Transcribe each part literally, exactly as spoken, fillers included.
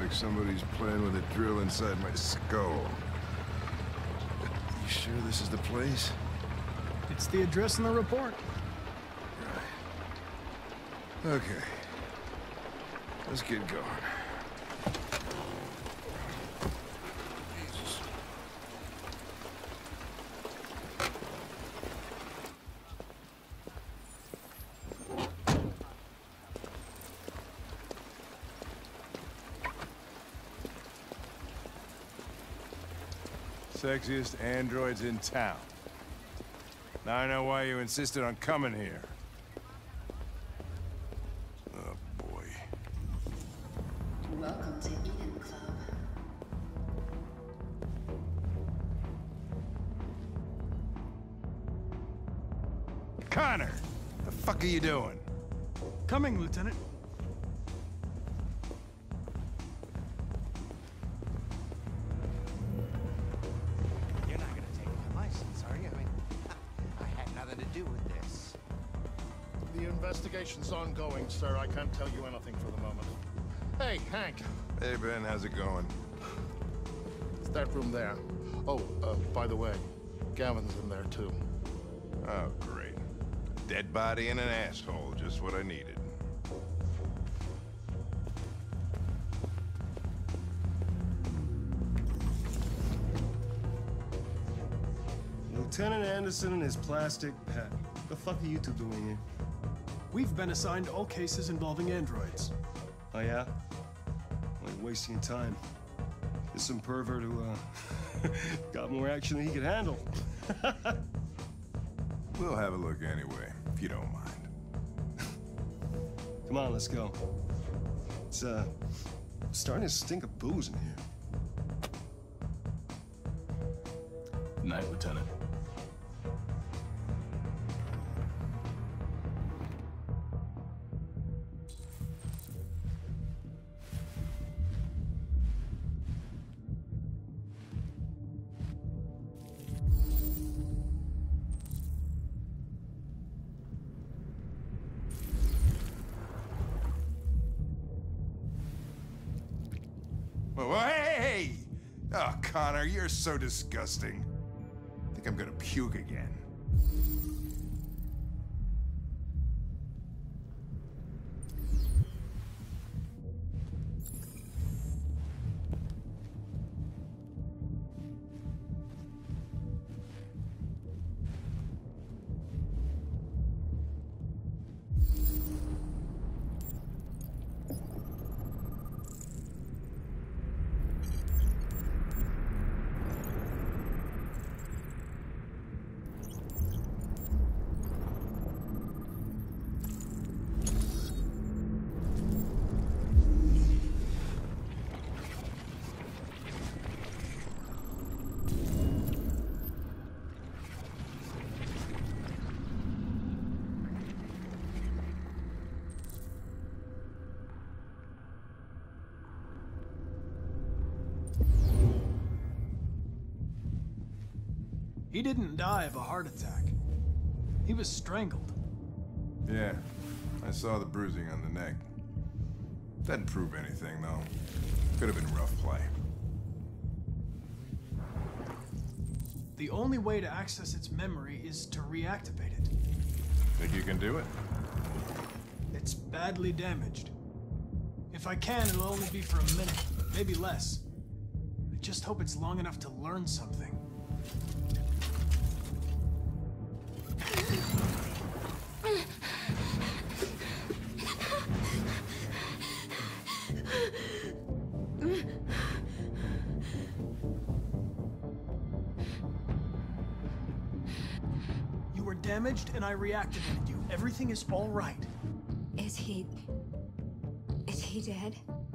like somebody's playing with a drill inside my skull. But you sure this is the place? It's the address in the report. Right. Okay. Let's get going. Jesus. Sexiest androids in town. Now I know why you insisted on coming here. Oh, boy. Welcome to Eden Club. Connor! The fuck are you doing? Coming, Lieutenant. You're not gonna take my license, are you? I mean, I had nothing to do with this. The investigation's ongoing, sir. I can't tell you anything for the moment. Hey, Hank. Hey, Ben, how's it going? It's that room there. Oh, uh, by the way, Gavin's in there, too. Oh, great. A dead body and an asshole, just what I needed. Lieutenant Anderson and his plastic pet. The fuck are you two doing here? We've been assigned all cases involving androids. Oh, yeah? Like wasting your time. There's some pervert who, uh, got more action than he could handle. We'll have a look anyway, if you don't mind. Come on, let's go. It's, uh, starting to stink of booze in here. Good night, Lieutenant. Oh, hey! Oh, Connor, you're so disgusting. I think I'm gonna puke again. He didn't die of a heart attack. He was strangled. Yeah, I saw the bruising on the neck. Doesn't prove anything, though. Could have been rough play. The only way to access its memory is to reactivate it. Think you can do it? It's badly damaged. If I can, it'll only be for a minute, maybe less. I just hope it's long enough to learn something. You were damaged and I reactivated you. Everything is all right. Is he... Is he dead?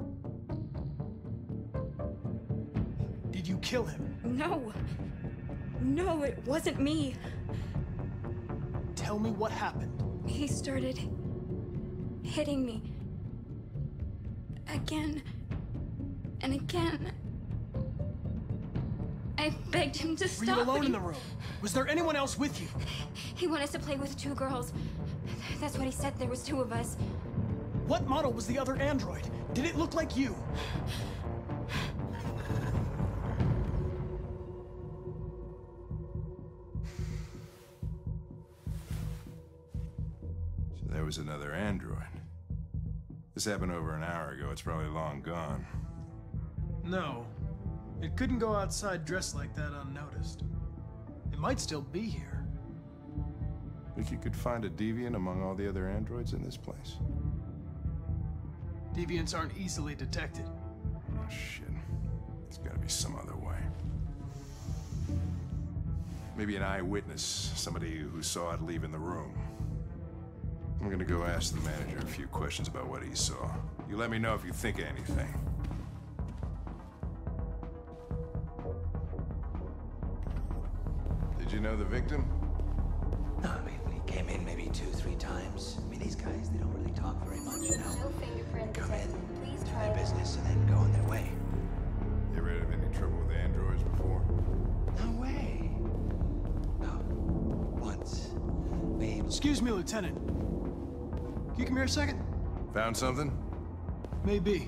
Did you kill him? No. No, it wasn't me. Tell me what happened. He started hitting me. Again. And again. I begged him to stop. Were you alone but in he... the room? Was there anyone else with you? He wanted to play with two girls. That's what he said. There was two of us. What model was the other android? Did it look like you? there was another android. This happened over an hour ago. It's probably long gone. No. It couldn't go outside dressed like that unnoticed. It might still be here. Think you could find a deviant among all the other androids in this place? Deviants aren't easily detected. Oh, shit. There's gotta be some other way. Maybe an eyewitness, somebody who saw it leaving the room. I'm gonna go ask the manager a few questions about what he saw. You let me know if you think of anything. Did you know the victim? No, I mean, he came in maybe two, three times. I mean, these guys, they don't really talk very much, you know? No fingerprint Come in, detected. Please do try their it. business, and then go on their way. You ever had any trouble with androids before? No way. No. Once. We... Excuse me, Lieutenant. Can you come here a second? Found something? Maybe.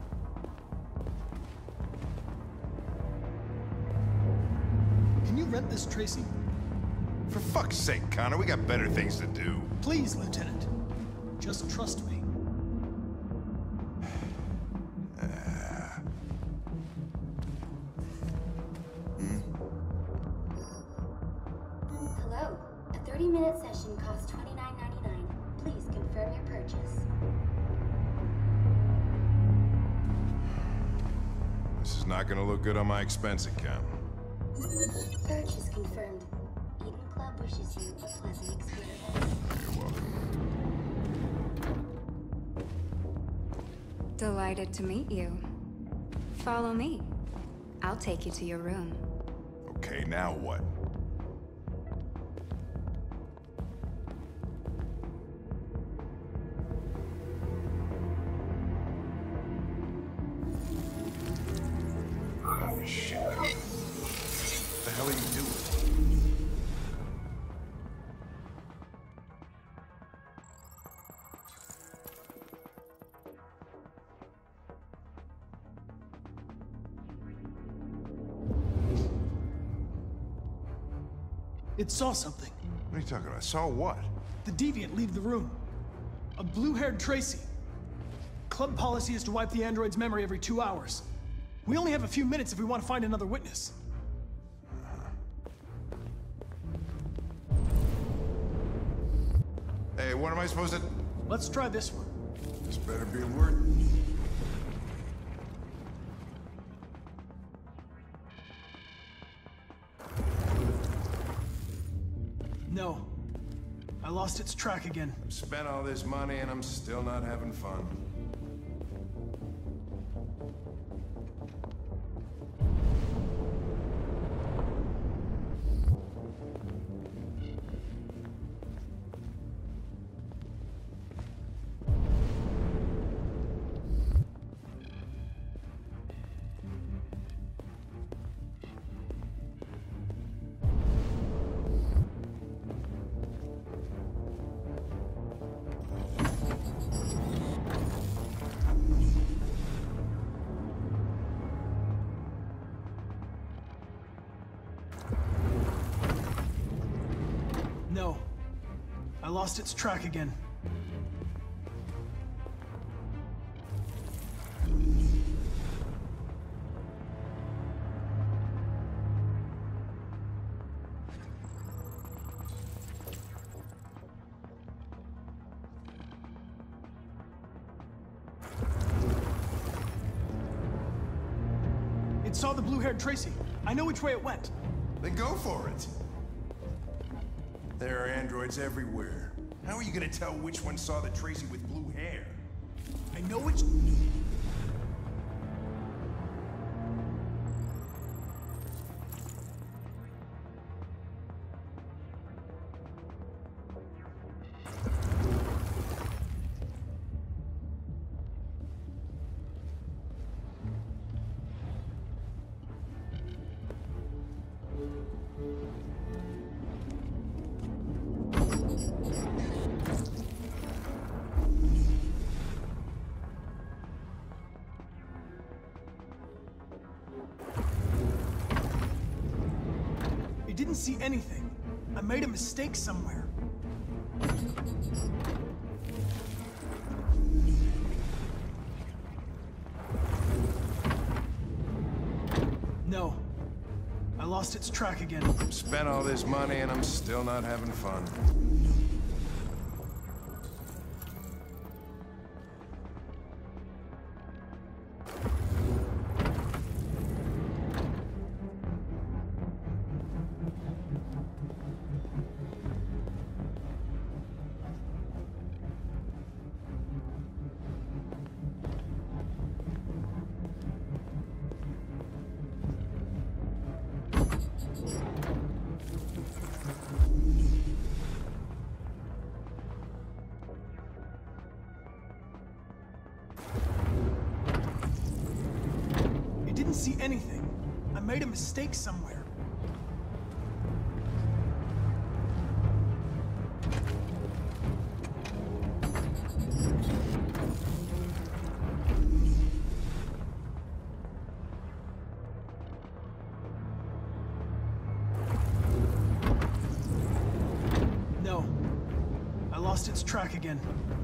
Can you rent this, Tracy? For fuck's sake, Connor, we got better things to do. Please, Lieutenant. Just trust me. Hello. A thirty-minute session costs twenty-nine ninety-nine. Please confirm your purchase. This is not gonna look good on my expense account. Purchase confirmed. Eden Club wishes you a pleasant experience. You're welcome. Delighted to meet you. Follow me. I'll take you to your room. Okay, now what? Oh, shit. What the hell are you doing? It saw something. What are you talking about? Saw what? The deviant leave the room. A blue-haired Tracy. Club policy is to wipe the android's memory every two hours. We only have a few minutes if we want to find another witness. Hey, what am I supposed to... Let's try this one. This better be worth... No. I lost its track again. I've spent all this money and I'm still not having fun. No. I lost its track again. It saw the blue-haired Tracy. I know which way it went. Then go for it. There are androids everywhere. How are you gonna tell which one saw the Tracy with blue hair? I know which... It didn't see anything. I made a mistake somewhere. No. I lost its track again. Spent all this money and I'm still not having fun. See anything. I made a mistake somewhere. No. I lost its track again.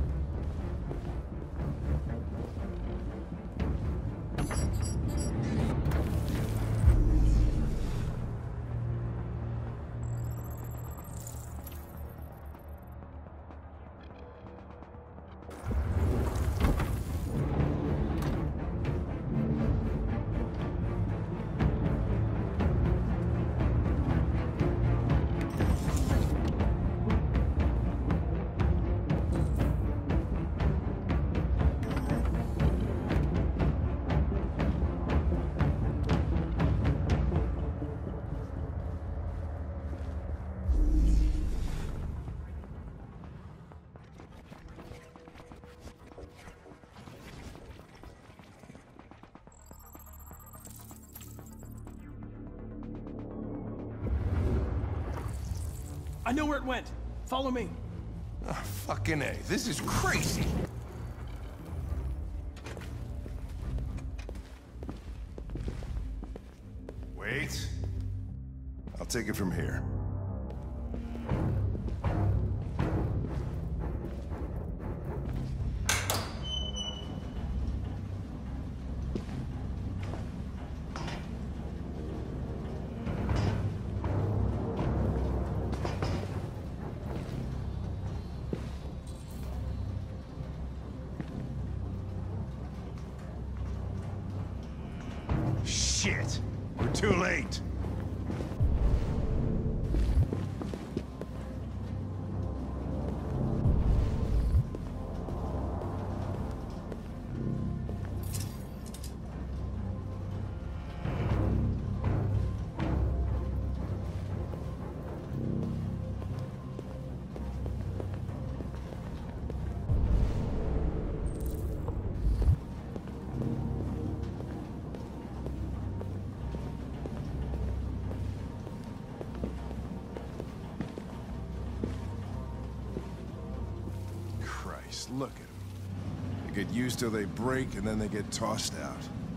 I know where it went. Follow me. Oh, fucking A. This is crazy. Wait. I'll take it from here. Shit! We're too late! Look at them. They get used till they break, and then they get tossed out.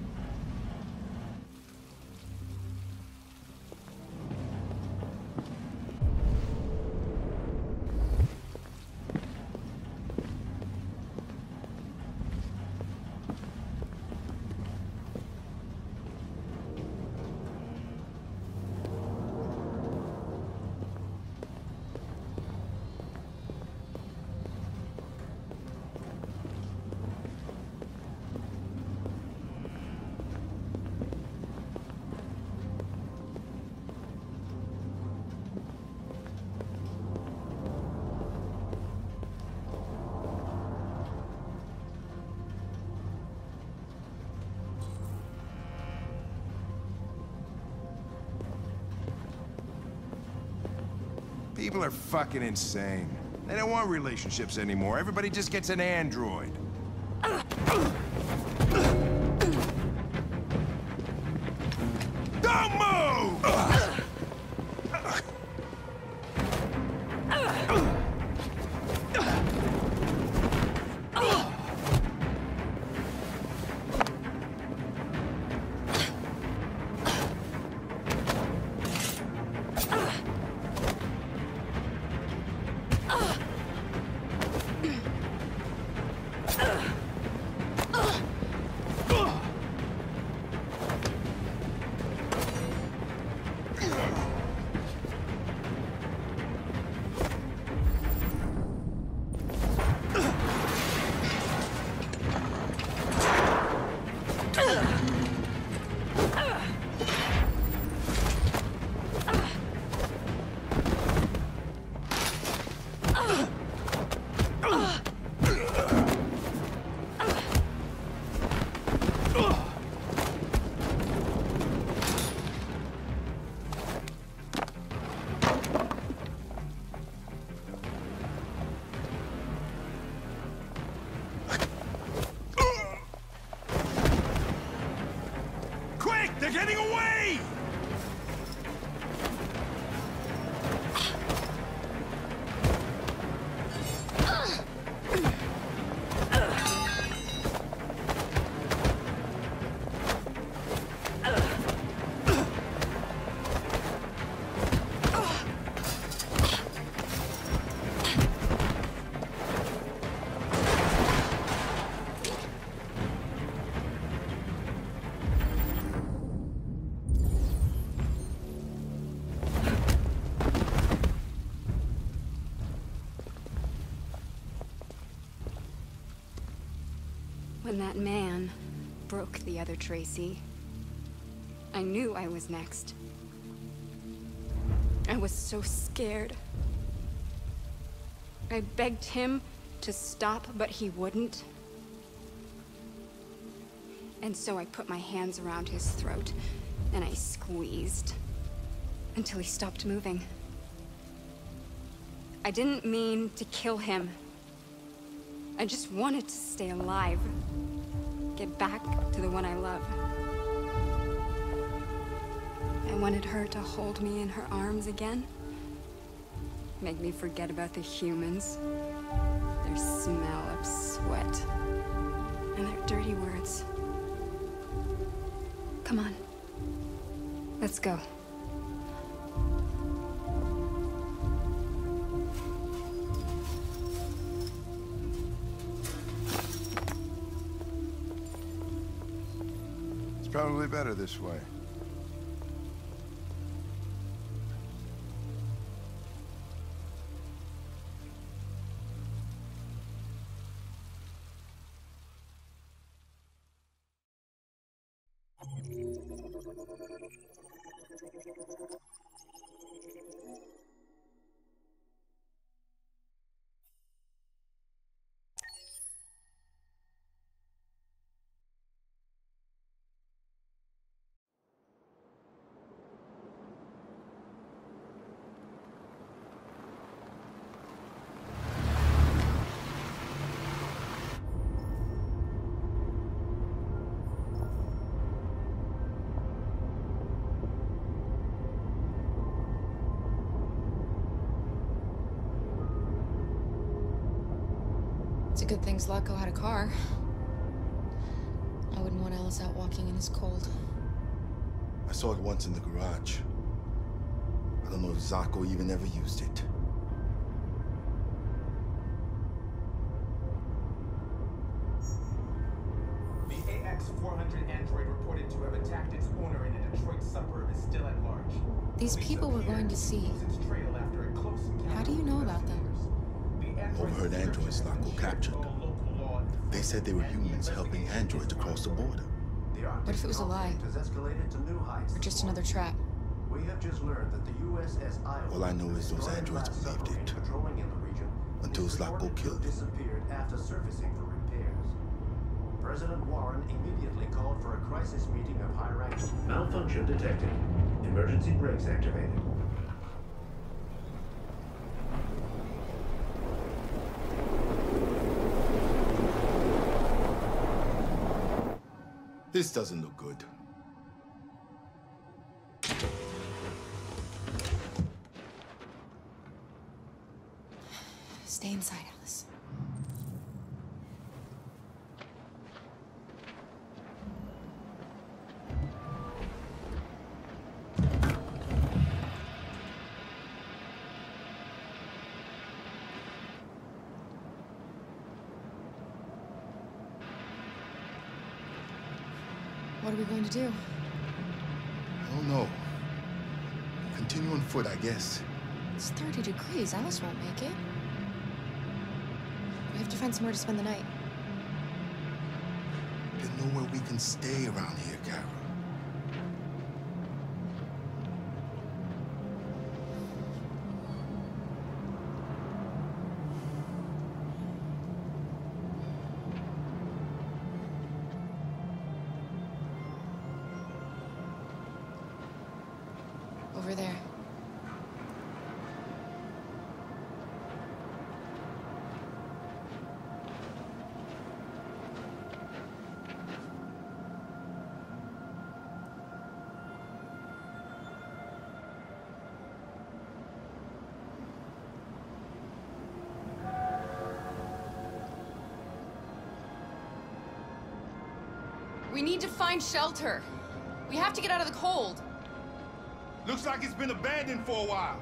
People are fucking insane. They don't want relationships anymore. Everybody just gets an android. Don't move! They're getting away! When that man broke the other Tracy, I knew I was next. I was so scared. I begged him to stop, but he wouldn't. And so I put my hands around his throat, and I squeezed until he stopped moving. I didn't mean to kill him. I just wanted to stay alive. Get back to the one I love. I wanted her to hold me in her arms again. Make me forget about the humans. Their smell of sweat. And their dirty words. Come on. Let's go. Probably better this way. It's a good thing Zlatko had a car. I wouldn't want Alice out walking in his cold. I saw it once in the garage. I don't know if Zlatko even ever used it. The A X four hundred android reported to have attacked its owner in a Detroit suburb is still at large. These people we're going to see. How do you know about them? Overheard androids Zlatko captured. They said they were humans helping androids across the border. What if it was a lie? Or just another trap? We have just learned that the U S S Iowa All I know is those androids believed it. Until Zlatko killed them. Disappeared after surfacing for repairs. President Warren immediately called for a crisis meeting of high rank. Malfunction detected. Emergency brakes activated. This doesn't look good. Stay inside, Alice. What are we going to do? I don't know. Continue on foot, I guess. It's thirty degrees. Alice won't make it. We have to find somewhere to spend the night. There's nowhere we can stay around here, Carol. Over there. We need to find shelter. We have to get out of the cold. Looks like it's been abandoned for a while.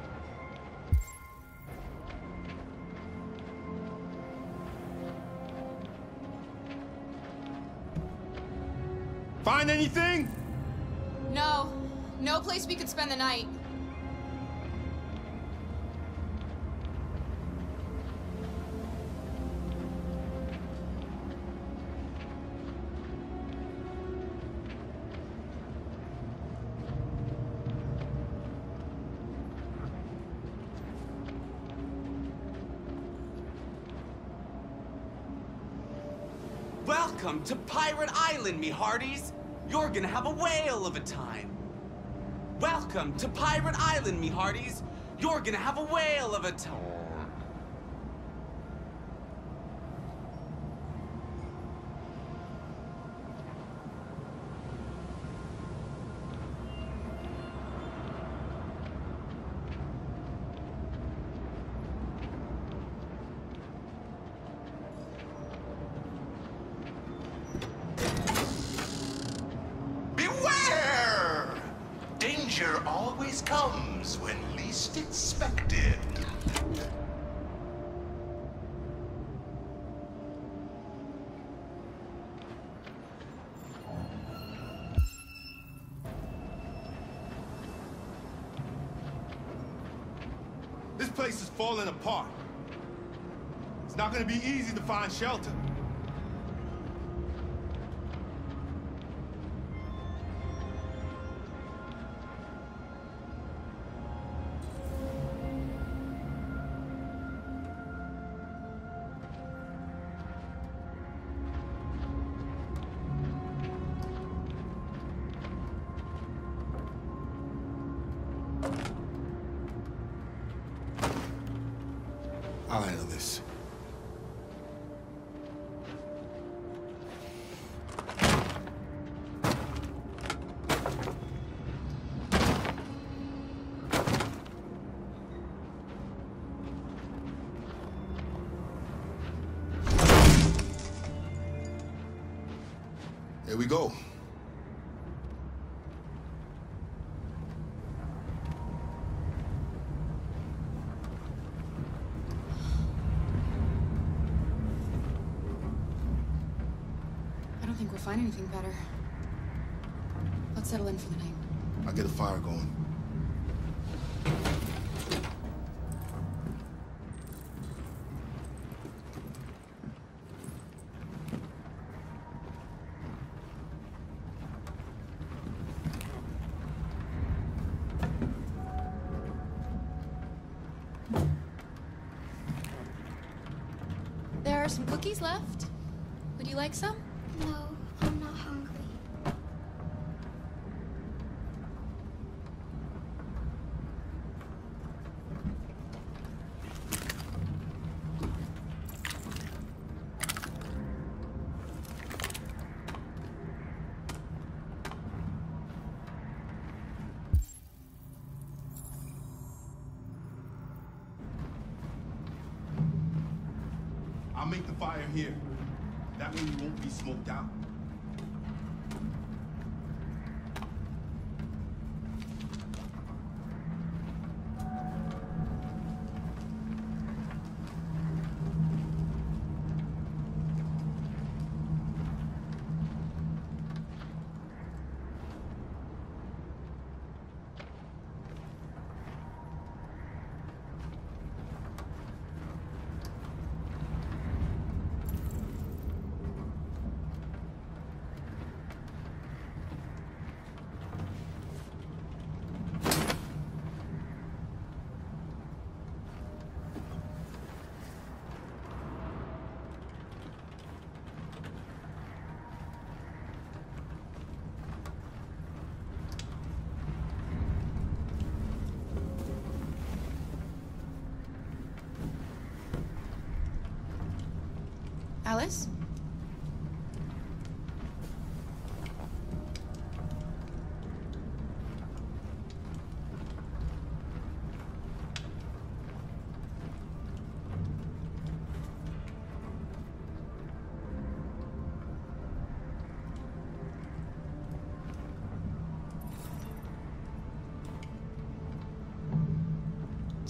Find anything? No. No place we could spend the night. Welcome to Pirate Island, me hearties. You're gonna have a whale of a time. Welcome to Pirate Island, me hearties. You're gonna have a whale of a time. Danger always comes when least expected. This place is falling apart. It's not gonna be easy to find shelter. I'll handle this. Here we go. I don't think we'll find anything better. Let's settle in for the night. I'll get a fire going. There are some cookies left. Would you like some? No, I'm not hungry. I'll make the fire here. That way you won't be smoked out. Alice?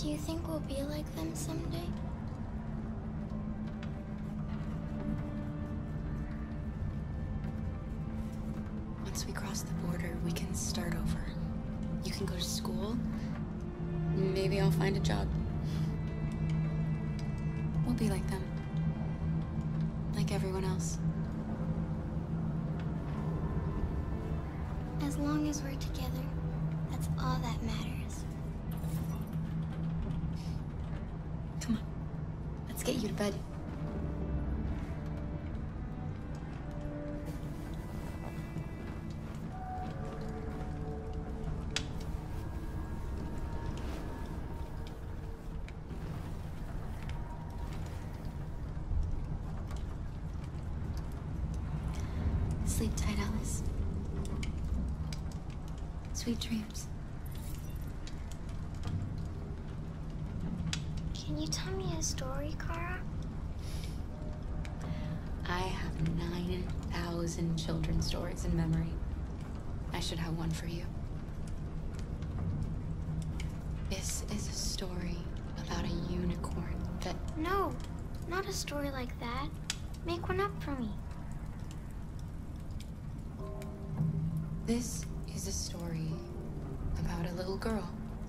Do you think we'll be like them someday? Once we cross the border, we can start over. You can go to school. Maybe I'll find a job. We'll be like them. Like everyone else. As long as we're together, that's all that matters. Come on. Let's get you to bed. Sleep tight, Alice. Sweet dreams. Can you tell me a story, Kara? I have nine thousand children's stories in memory. I should have one for you. This is a story about a unicorn that... No, not a story like that. Make one up for me. This is a story about a little girl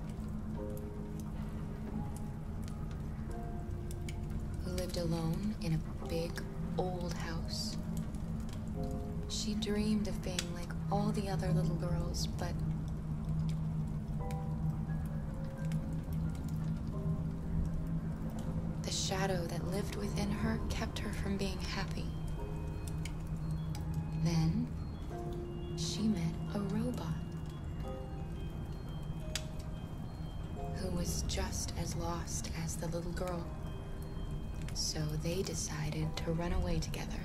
who lived alone in a big old house. She dreamed of being like all the other little girls, but the shadow that lived within her kept her from being happy. Then she met a robot who was just as lost as the little girl. So they decided to run away together.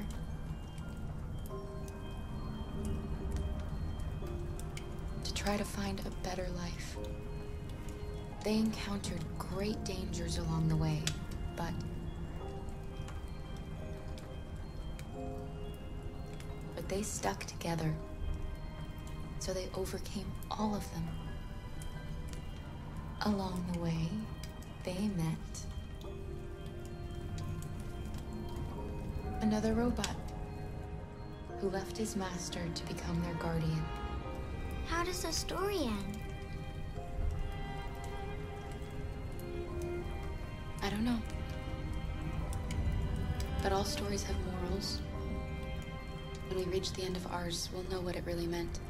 To try to find a better life. They encountered great dangers along the way, but but they stuck together. So they overcame all of them. Along the way, they met another robot who left his master to become their guardian. How does the story end? I don't know. But all stories have morals. When we reach the end of ours, we'll know what it really meant.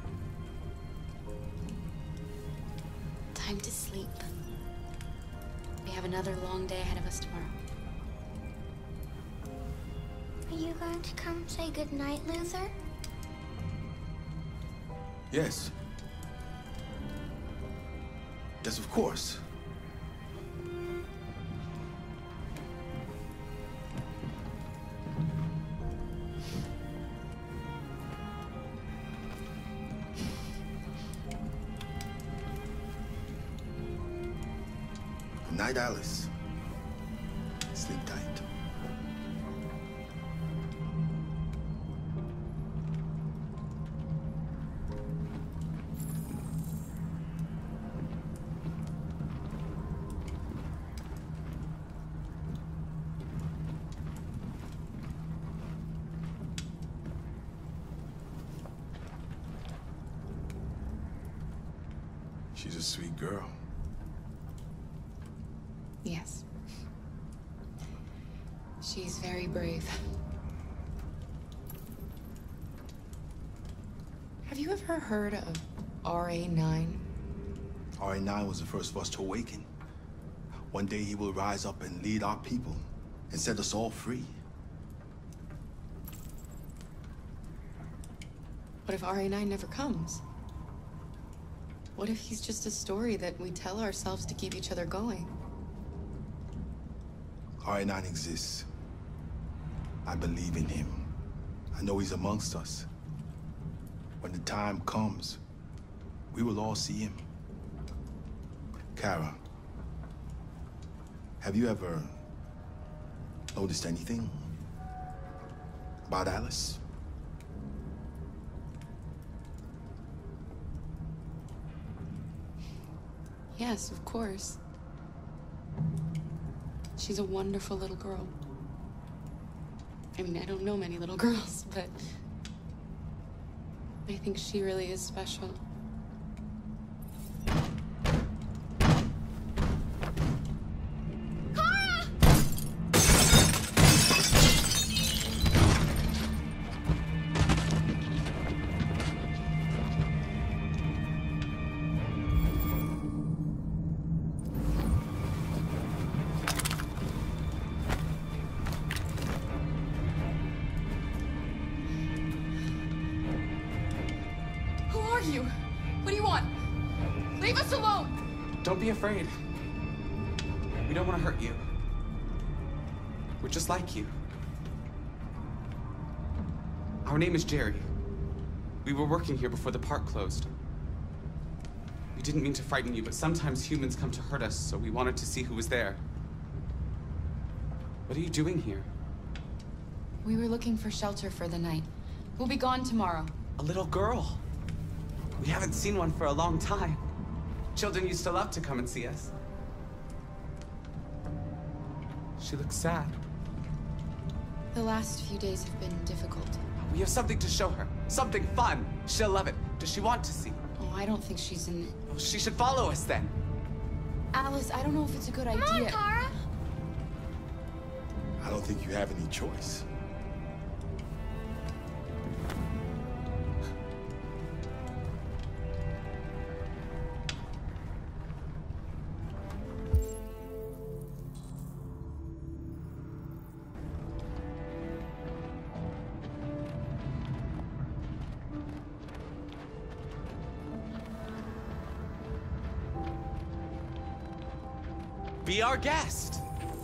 Time to sleep. We have another long day ahead of us tomorrow. Are you going to come say goodnight, Luther? Yes. Yes, of course. Good night, Alice. Sleep tight. She's a sweet girl. Yes. She's very brave. Have you ever heard of R A nine? R A nine was the first of us to awaken. One day he will rise up and lead our people and set us all free. What if R A nine never comes? What if he's just a story that we tell ourselves to keep each other going? R A nine exists. I believe in him. I know he's amongst us. When the time comes, we will all see him. Kara, have you ever noticed anything about Alice? Yes, of course. She's a wonderful little girl. I mean, I don't know many little girls, but I think she really is special. You? What do you want? Leave us alone! Don't be afraid. We don't want to hurt you. We're just like you. Our name is Jerry. We were working here before the park closed. We didn't mean to frighten you, but sometimes humans come to hurt us, so we wanted to see who was there. What are you doing here? We were looking for shelter for the night. We'll be gone tomorrow. A little girl. We haven't seen one for a long time. Children used to love to come and see us. She looks sad. The last few days have been difficult. We have something to show her. Something fun. She'll love it. Does she want to see? Oh, I don't think she's in... Oh, she should follow us then. Alice, I don't know if it's a good Come idea. on, Kara! I don't think you have any choice. Be our guest.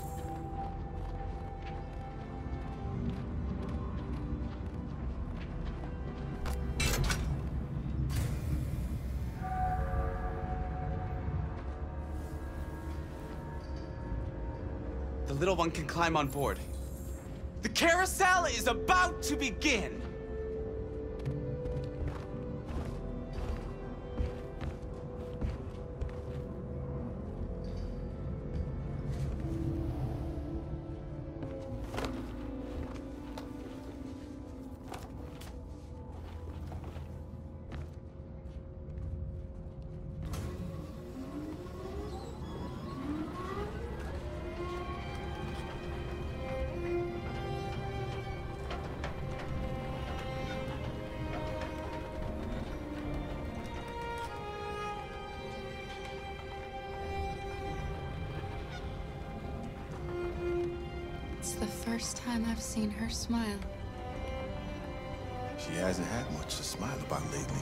The little one can climb on board. The carousel is about to begin. It's the first time I've seen her smile. She hasn't had much to smile about lately.